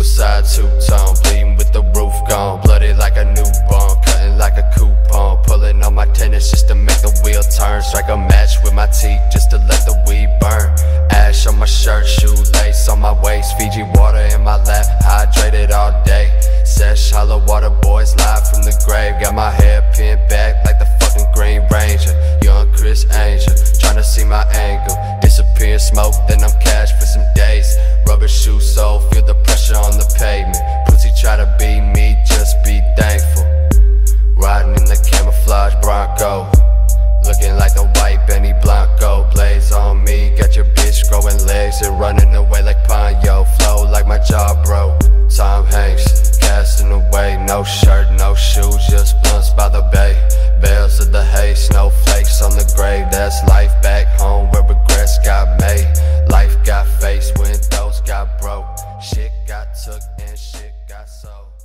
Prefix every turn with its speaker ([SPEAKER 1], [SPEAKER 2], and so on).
[SPEAKER 1] Suicide two-tone, bleeding with the roof gone, bloody like a newborn, cutting like a coupon, pulling on my tennis just to make the wheel turn, strike a match with my teeth just to let the weed burn. Ash on my shirt, shoelace on my waist, Fiji water in my lap, hydrated all day. Sesh, hollow water boys live from the grave, got my hair pinned back like the fucking Green Ranger. Young Chris Angel, tryna see my angle, disappear in smoke, then I'm cash for some days. Rubber shoe sole, feel the pressure on the pavement. Pussy try to be me, just be thankful. Riding in the camouflage Bronco, looking like the white Benny Blanco. Blaze on me, got your bitch growing legs and running away like Ponyo. Flow like my jaw broke, Tom Hanks, casting away. No shirt, no shoes, just blunts by the bay. Bales of the hay, snowflakes on the grave. That's life back home where regrets got made. Life got faced, windows got broke. Shit got took and shit got sold.